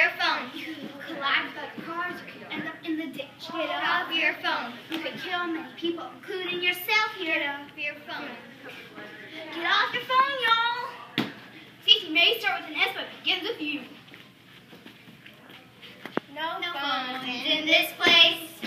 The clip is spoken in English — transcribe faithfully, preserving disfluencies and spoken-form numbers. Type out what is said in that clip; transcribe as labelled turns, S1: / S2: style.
S1: your phone. You could collide with other cars. You could end up in the ditch. Get off your phone. You could kill many people, including yourself here. Get off your phone. Get off your phone, y'all. Safety may start with an S, but begins with you. No, no phones in this place.